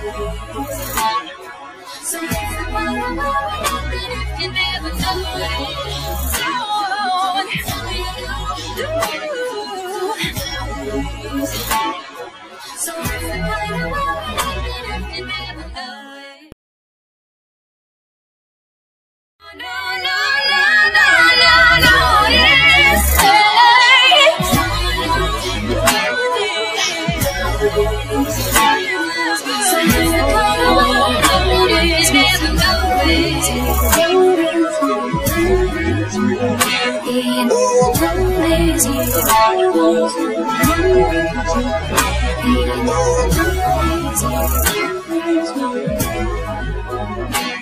So here's the bottom of it, if you never know it. So here's the bottom of it, if you never know it. No, no, no, no, no, no, yes, so here's the bottom of it, if you never know it.